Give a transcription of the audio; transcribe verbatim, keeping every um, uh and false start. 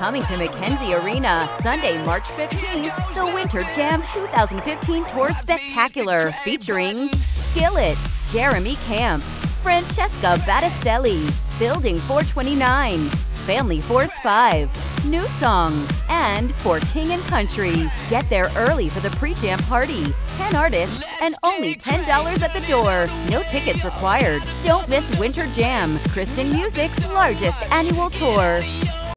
Coming to Mackenzie Arena, Sunday, March fifteenth, the Winter Jam two thousand fifteen Tour Spectacular, featuring Skillet, Jeremy Camp, Francesca Battistelli, Building four twenty-nine, Family Force five, New Song, and For King and Country. Get there early for the pre-jam party. ten artists and only ten dollars at the door. No tickets required. Don't miss Winter Jam, Kristen Music's largest annual tour.